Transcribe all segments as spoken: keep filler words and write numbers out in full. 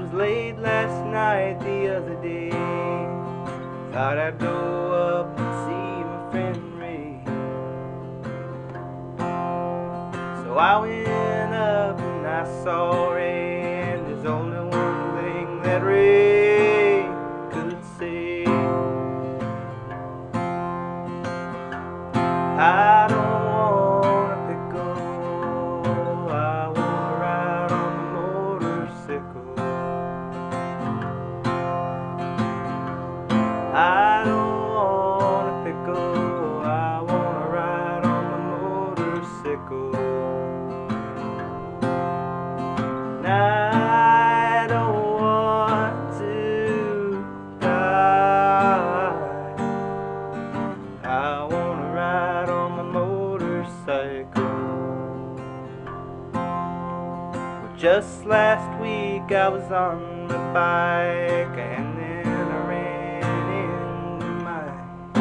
was late last night the other day. Thought I'd go up and see my friend Ray. So I went up and I saw Ray, and there's only one thing that Ray could say. I don't want a pickle, I wanna ride on a motorcycle. I don't want a pickle, I wanna ride on my motorcycle. I don't want to die, I wanna ride on my motorcycle. Well, just last week I was on my bike, and then I ran into Mike.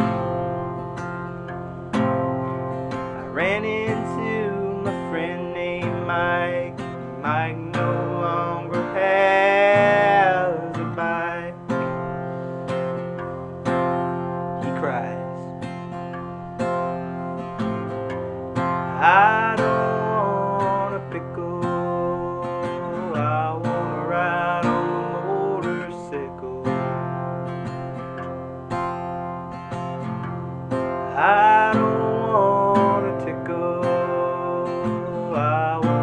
I ran into my friend named Mike. Mike no longer has a bike. He cries, I don't want a pickle, I wanna ride on a motorcycle. I don't want a tickle, I want